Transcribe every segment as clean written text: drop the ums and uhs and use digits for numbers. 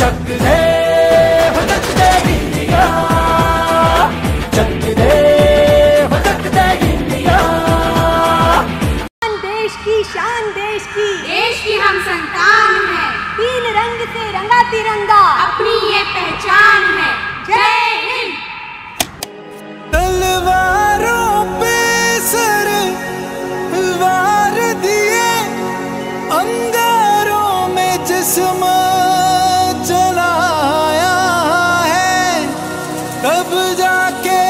देश की हम संतान हैं। तीन रंग से रंगा तिरंगा अपनी ये पहचान है। जय हिंद। तलवारों पे सर वार दिए, अंगारों में जिस्म चलाया है, तब जाके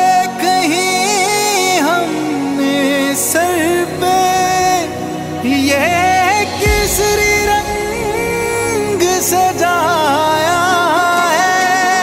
कहीं हमने सर पे ये केसरी रंग सजाया है।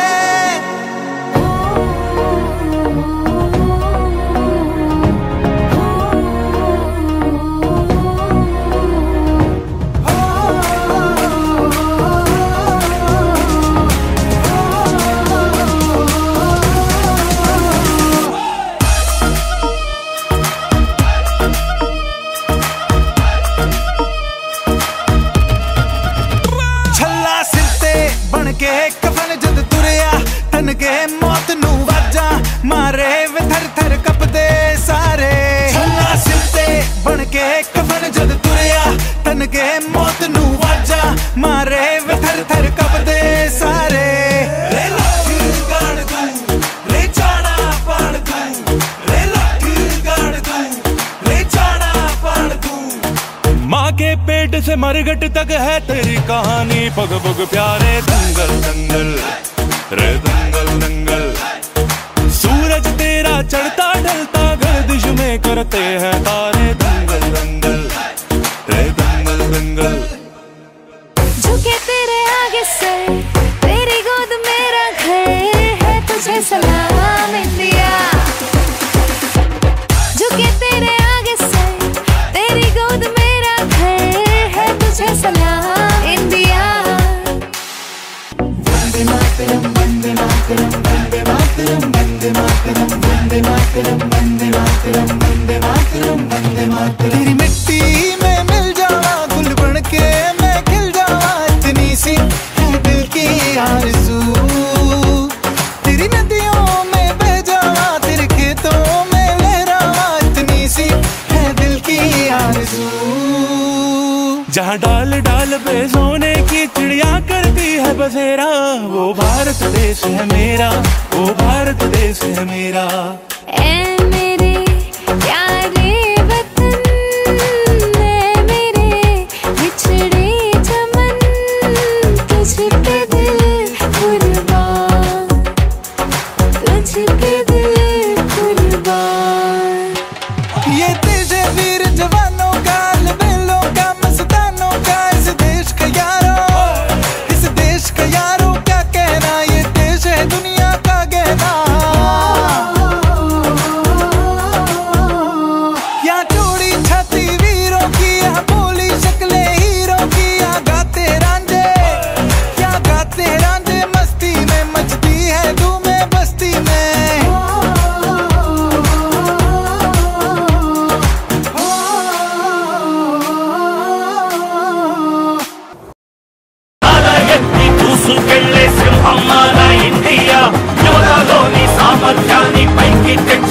के कफन जद तुरया तन के मौत नू वाजा मारे वे थर थर कपदे सारे। छल्ला सिर ते बन के कफन जद तुरया तन के मौत नू वाजा मारे वे थर थर कपदे सारे। रे लख गाड़ दूं रे जाना पाड़ दूं, रे लख गाड़ दूं रे जाना पाड़ दूं। माँ के पेट से मरघट तक है तेरी कहानी, पग पग प्यारे दंगल दंगल रे दंगल दंगल। सूरज तेरा चढ़ता ढलता गर्दिश में करते हैं तारे, दंगल दंगल रे दंगल दंगल। झुके तेरे आगे सर, तेरी गोद मेरा घर है, तुझे सलाम इंडिया। झुके तेरे आगे सर, तेरी गोद मेरा घर है, तुझे सलाम इंडिया। वंदे मातरम वंदे मातरम वंदे मातरम वंदे मातरम वंदे मातरम वंदे मातरम वंदे मातरम वंदे मातरम। तेरी मिट्टी में मिल जावा गुल बन के मैं खिल जावा, इतनी सी है दिल की आरज़ू। तेरी नदियों में बह जावा, तेरे खेतों में लहरावा, इतनी सी है दिल की आरज़ू। जहाँ डाल डाल पे सोने की चिड़िया करती है बसेरा, वो भारत देश है मेरा, वो भारत देश है मेरा। ऐ मेरे प्यारे वतन, ऐ मेरे बिछड़े चमन, तुझ पे दिल कुर्बान, तुझ पे दिल कुर्बान। ये तेरे वीर जवानों का लबेलों का मस्तानों का, इस देश का यारों, इस देश का यारों क्या कहना, ये देश है दुनिया का गहना। यहाँ चौड़ी छाती वीरों की, यहाँ बोली शक्लें हीरों की, यहाँ गाते रांझे, यहाँ गाते रांझे मस्ती में, मचती है धूमें बस्ती में। మన ఇండియా యువతలోని సామర్థ్యాన్ని పైకి తెచ్చి